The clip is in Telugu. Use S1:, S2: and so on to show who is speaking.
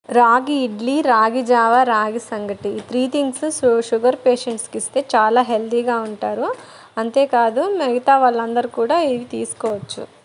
S1: రాగి ఇడ్లీ, రాగి జావ, రాగి సంగటి ఈ 3 థింగ్స్ షుగర్ పేషెంట్స్‌కి ఇస్తే చాలా హెల్తీగా ఉంటారు. అంతేకాదు మిగతా వాళ్ళందరూ కూడా ఇవి తీసుకోవచ్చు.